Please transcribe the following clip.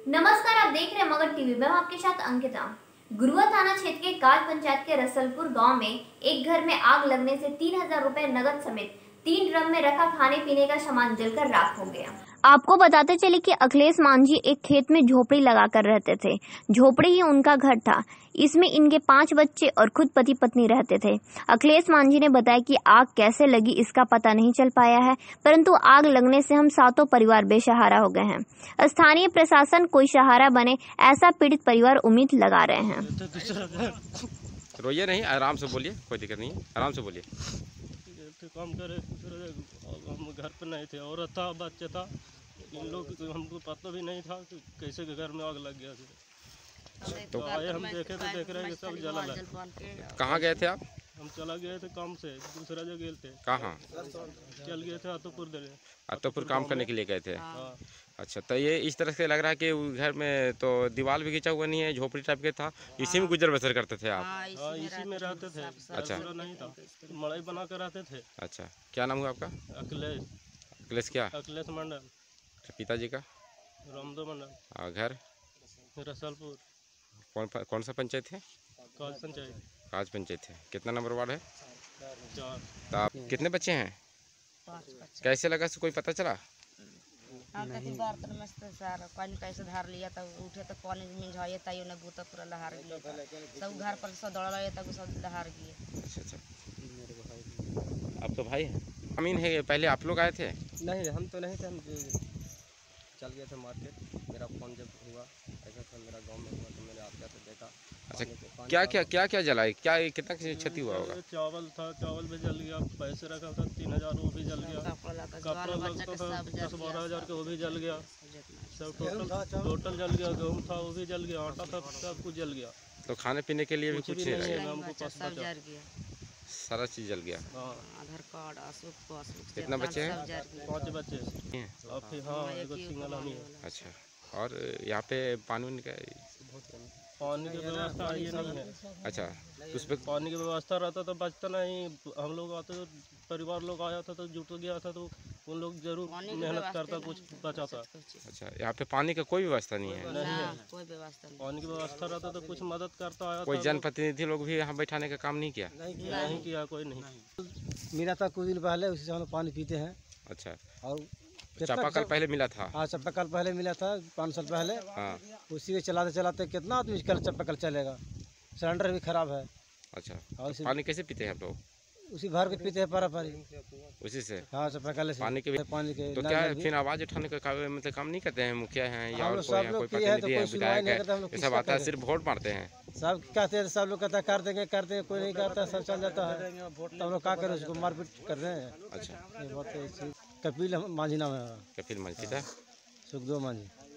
नमस्कार, आप देख रहे हैं मगध टीवी। मैं हूं आपके साथ अंकिता। गुरुआ थाना क्षेत्र के काज पंचायत के रसलपुर गांव में एक घर में आग लगने से 3000 रुपए नगद समेत 3 ड्रम में रखा खाने पीने का सामान जलकर राख हो गया। आपको बताते चले कि अखिलेश मांझी एक खेत में झोपड़ी लगाकर रहते थे। झोपड़ी ही उनका घर था। इसमें इनके 5 बच्चे और खुद पति पत्नी रहते थे। अखिलेश मांझी ने बताया कि आग कैसे लगी इसका पता नहीं चल पाया है, परंतु आग लगने से हम 7 परिवार बेसहारा हो गए हैं। स्थानीय प्रशासन कोई सहारा बने, ऐसा पीड़ित परिवार उम्मीद लगा रहे हैं। रोइए नहीं, आराम से बोलिए, कोई दिक्कत नहीं है, आराम से बोलिए। काम करे, हम घर पे नहीं थे, औरत था, बच्चा था। इन लोग हमको पता भी नहीं था कि कैसे के घर में आग लग गया। तो आए, हम देखे तो देख रहे हैं सब जला है। कहाँ गए थे आप? हम चला गए थे काम से, दूसरा जगह गए थे। कहाँ? चल गए थे आतोपुर काम करने के लिए गए थे। अच्छा, तो ये इस तरह से लग रहा है कि घर में तो दीवार भी खींचा हुआ नहीं है, झोपड़ी टाइप के था, इसी में गुजर बसर करते थे आप? हाँ, इसी में रहते थे। अच्छा, नहीं था, मड़ई बना कर रहते थे। अच्छा, क्या नाम हुआ आपका? अखिलेश। अखिलेश क्या? अखिलेश मंडल। पिताजी का? रामदो मंडल। घर? रसलपुर। कौन सा पंचायत है? काज पंचायत। काज पंचायत है। कितना नंबर वार्ड है? 4। तो आप कितने बच्चे हैं? 5 कैसे लगा, से कोई पता चला? हम तो बर्तन में से सारा पानी कैसे धार लिया, तब उठे तो पानी में झाए ताई ने बूता पूरा लहार गया। सब घर पर सब दौड़ रहे, तब सब लहार गए। अच्छा, अब तो भाई अमीन है, पहले आप लोग आए थे? नहीं, हम तो नहीं थे, हम चल गए थे मार्केट। मेरा फोन जब हुआ ऐसा था, मेरा गांव में हुआ, तो मैंने आप तो देखा। अच्छा, क्या जला है? क्या कितना क्षति हुआ होगा? चावल था, चावल भी जल गया। पैसे रखा था 3000, वो भी जल गया। कपड़ा लगता था 10-12 हज़ार के, वो भी जल गया। सब टोटल जल गया। गेहूँ था, वो भी जल गया। आटा था, सब कुछ जल गया। तो खाने पीने के लिए भी कुछ नहीं रहा, हमको पता चला। सारा चीज जल गया। आधार कार्ड, अशोक कितना बच्चे हैं? 5 बच्चे हैं। हाँ, एगो सिंगल आदमी है। अच्छा, और यहाँ पे पानी का पानी की व्यवस्था ये नहीं है। अच्छा, उस पर पानी की व्यवस्था रहता तो बचता नहीं। हम लोग आते तो परिवार लोग आया था तो जुट गया था, तो उन लोग जरूर मेहनत करता, कुछ बचाता। अच्छा, यहाँ पे पानी का कोई व्यवस्था नहीं है? कोई व्यवस्था नहीं। पानी की व्यवस्था रहता तो कुछ मदद करता आया। कोई जनप्रतिनिधि लोग भी यहाँ बैठाने का काम नहीं किया? नहीं किया, कोई नहीं। मिला था कुछ दिन पहले, उसी से हम पानी पीते हैं। अच्छा, और चापाकल पहले मिला था? हाँ, चापाकल पहले मिला था 5 साल पहले। हाँ, उसी के चलाते चलाते कितना आदमी कल चापाकल चलेगा, सिलेंडर भी खराब है। अच्छा, और तो पानी कैसे पीते हैं आप लोग? उसी भर के पीते हैं पारी उसी से? हाँ, चापाकल से पानी के तो क्या फिर आवाज उठाने का मतलब काम नहीं करते हैं? मुखिया हैं या और कोई प्रतिनिधि है, विधायक है, सब आता है, सिर्फ वोट मारते हैं? सब कहते हैं, सब लोग कहता है कर देंगे, कोई नहीं करता, सब चल जाता है। तो हम लोग क्या करें, उसको मारपीट कर रहे हैं। अच्छा, ये बात है। कपिल मांझी नाम है। कपिल मांझी, पिता सुखदेव मांझी।